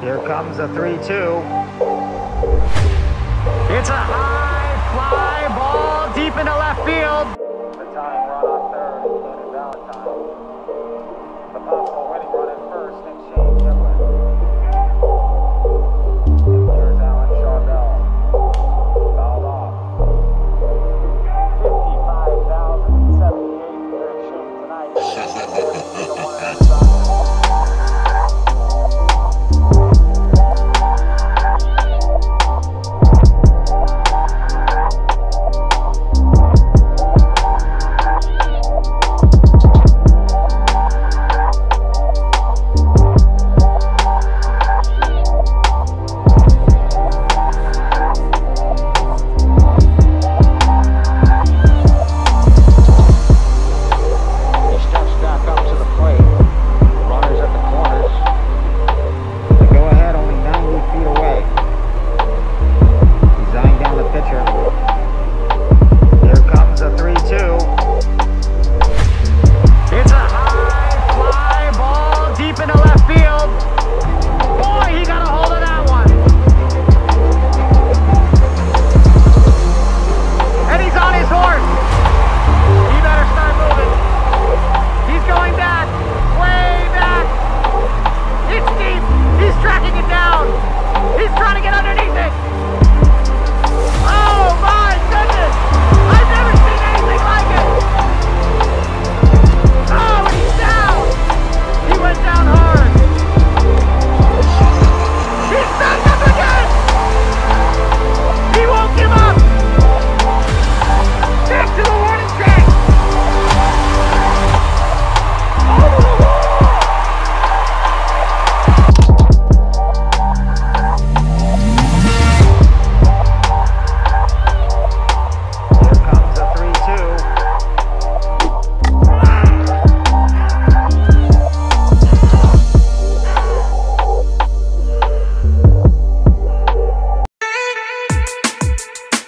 Here comes a 3-2. It's a high fly ball deep into left field. The tying run on third included Valentine. The possible winning run at first and Shane Giblin. And here's Alan Charbel. Fouled off. 55,078 for Shane tonight.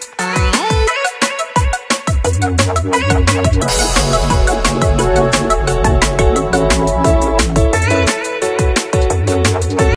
We'll be right back.